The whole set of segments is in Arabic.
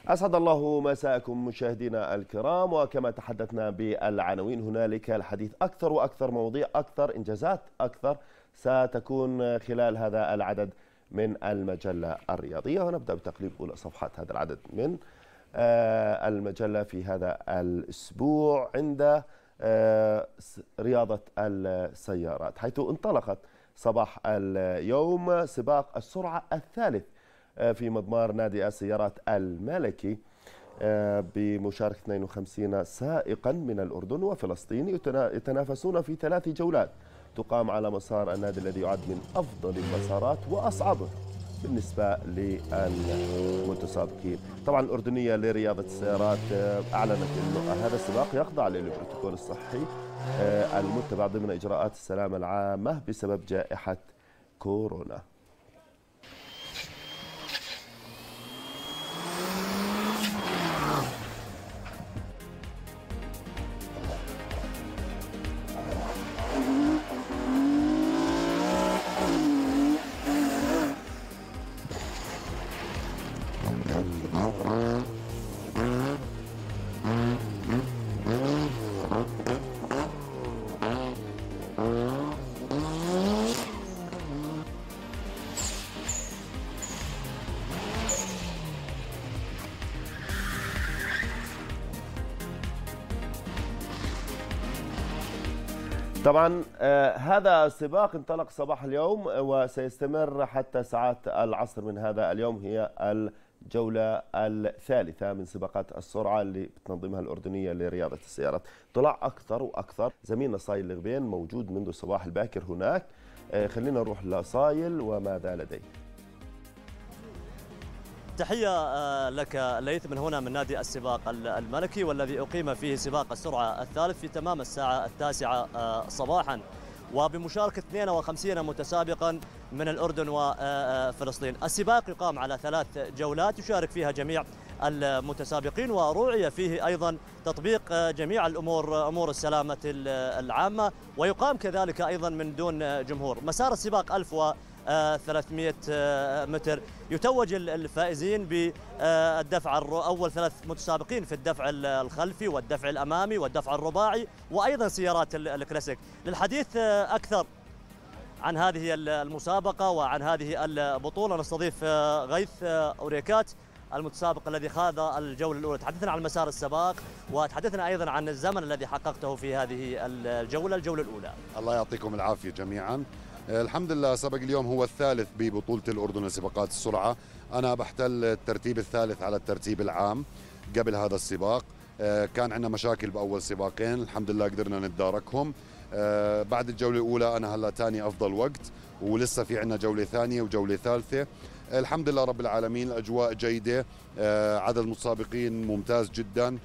أسعد الله مساءكم مشاهدينا الكرام، وكما تحدثنا بالعناوين هنالك الحديث أكثر وأكثر، مواضيع أكثر، إنجازات أكثر ستكون خلال هذا العدد من المجلة الرياضية. ونبدأ بتقليب أولى صفحات هذا العدد من المجلة في هذا الأسبوع عند رياضة السيارات، حيث انطلقت صباح اليوم سباق السرعة الثالث في مضمار نادي السيارات الملكي بمشاركة 52 سائقا من الأردن وفلسطين يتنافسون في 3 جولات تقام على مسار النادي الذي يعد من أفضل المسارات وأصعبه بالنسبة للمتسابقين. طبعا الأردنية لرياضة السيارات أعلنت أنه هذا السباق يخضع للبروتوكول الصحي المتبع ضمن إجراءات السلامة العامة بسبب جائحة كورونا. طبعا هذا السباق انطلق صباح اليوم وسيستمر حتى ساعات العصر من هذا اليوم. هي الجولة الثالثة من سباقات السرعة اللي بتنظمها الأردنية لرياضة السيارات. طلع أكثر وأكثر. زميلنا صايل الغبين موجود منذ الصباح الباكر هناك. خلينا نروح لصايل وماذا لديه. تحية لك ليث من هنا من نادي السباق الملكي، والذي أقيم فيه سباق السرعة الثالث في تمام الساعة 9 صباحا، وبمشاركة 52 متسابقا من الأردن وفلسطين. السباق يقام على 3 جولات يشارك فيها جميع المتسابقين، وروعي فيه أيضا تطبيق جميع أمور السلامة العامة، ويقام كذلك أيضا من دون جمهور. مسار السباق 1300 متر. يتوج الفائزين بالدفع أول 3 متسابقين في الدفع الخلفي والدفع الأمامي والدفع الرباعي وأيضا سيارات الكلاسيك. للحديث أكثر عن هذه المسابقة وعن هذه البطولة نستضيف غيث أوريكات المتسابق الذي خاض الجولة الأولى. تحدثنا عن مسار السباق وتحدثنا أيضا عن الزمن الذي حققته في هذه الجولة الأولى. الله يعطيكم العافية جميعا. الحمد لله سبق اليوم هو الثالث ببطولة الأردن لسباقات السرعة. أنا بحتل الترتيب الثالث على الترتيب العام. قبل هذا السباق كان عندنا مشاكل بأول سباقين، الحمد لله قدرنا نتداركهم. بعد الجولة الأولى أنا هلا ثاني أفضل وقت، ولسه في عندنا جولة ثانية وجولة ثالثة. الحمد لله رب العالمين، الأجواء جيدة، عدد المتسابقين ممتاز جدا،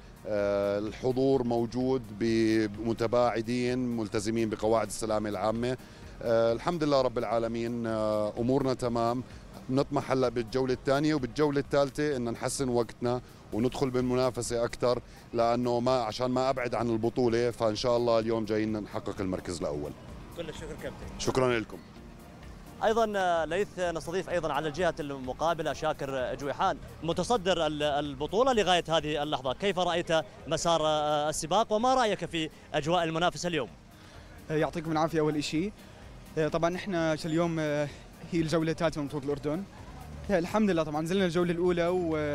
الحضور موجود بمتباعدين ملتزمين بقواعد السلامة العامة. الحمد لله رب العالمين، أمورنا تمام. نطمح هلا بالجولة الثانية وبالجولة الثالثة إن نحسن وقتنا وندخل بالمنافسة أكثر، لأنه عشان ما أبعد عن البطولة، فإن شاء الله اليوم جايين نحقق المركز الأول. كل الشكر كابتن. شكرا لكم. ايضا ليث نستضيف ايضا على الجهه المقابله شاكر جويحان متصدر البطوله لغايه هذه اللحظه. كيف رايت مسار السباق وما رايك في اجواء المنافسه اليوم؟ يعطيكم العافيه. اول شيء طبعا احنا اليوم هي الجوله الثالثه من بطوله الاردن. الحمد لله طبعا نزلنا الجوله الاولى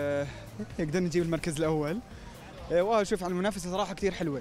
وقدرنا نجيب المركز الاول. واشوف على المنافسه صراحه كثير حلوه،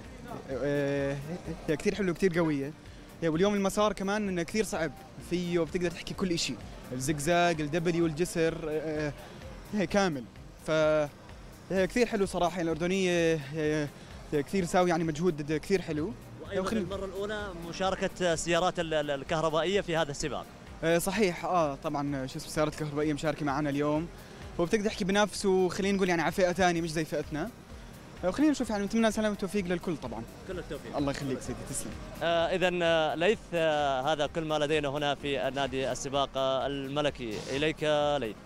كثير حلوه كثير قويه. واليوم المسار كمان انه كثير صعب فيه، وبتقدر تحكي كل شيء، الزقزاق الدبلي والجسر كامل. ف كثير حلو صراحه. الاردنيه كثير ساوي يعني مجهود كثير حلو. وايضا المره الاولى مشاركه السيارات الكهربائيه في هذا السباق. صحيح. طبعا شو اسمه السيارات الكهربائيه مشاركه معنا اليوم، وبتقدر تحكي بنفسه، خلينا نقول يعني على فئه ثانيه مش زي فئتنا. وخلينا نشوف يعني نتمنى سلامة والتوفيق للكل طبعا. كل التوفيق. الله يخليك سيدي، تسلم. اذا ليث هذا كل ما لدينا هنا في نادي السباق الملكي. اليك ليث.